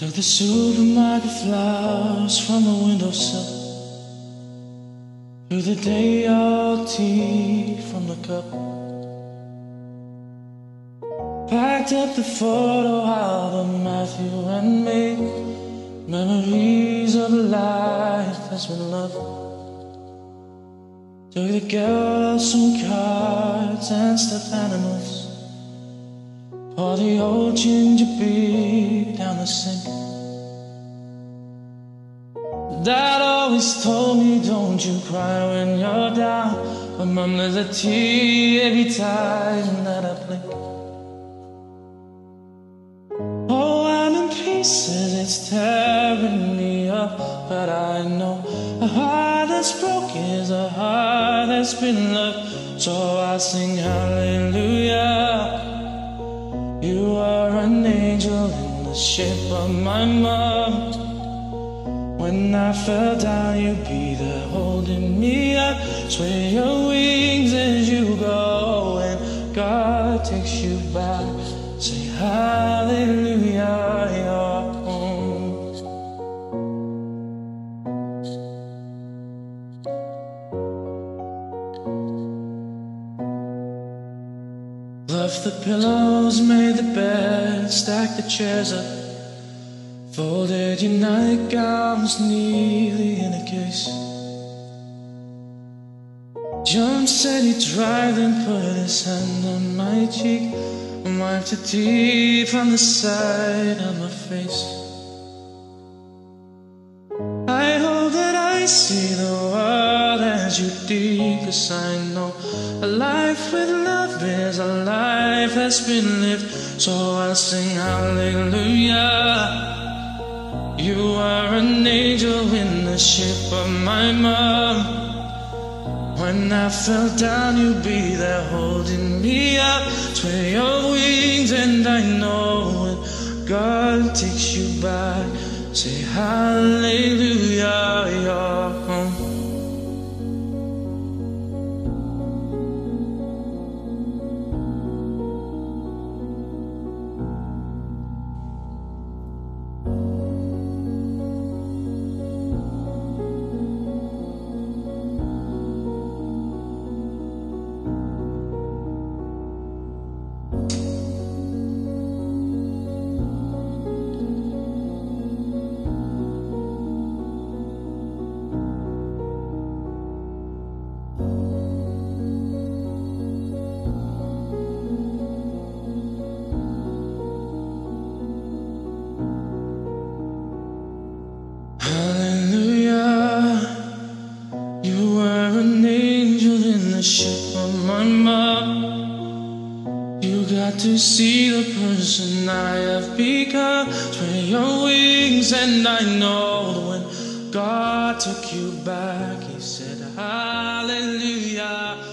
Like the supermarket flowers from a windowsill, through the day old tea from the cup. Packed up the photo album, Matthew and me, memories of a life that's been loved. Took the girls some cards and stuffed animals, pour the old ginger beer down the sink. Dad always told me, don't you cry when you're down, but Mom, there's a tear every time that I blink. Oh, I'm in pieces, it's tearing me up, but I know a heart that's broken is a heart that's been loved. So I sing hallelujah. You are an angel in the shape of my mom. When I fell down, you'd be there holding me up. Sway your wings as you go, and God takes you back. Say hallelujah, you're home. Fluffed the pillows, made the bed, stacked the chairs up, folded your nightgowns neatly in a case. John said he'd try, then put his hand on my cheek and wiped the tear from the side of my face. I hope that I see the world as you do, 'cause I know a life with love is a life that's been lived. So I'll sing hallelujah. You are an angel in the shape of my mom. When I fell down, you'd be there holding me up. Sway your wings and I know when God takes you back. Say hallelujah, you're home. To see the person I have become, spread your wings and I know that when God took you back, He said hallelujah.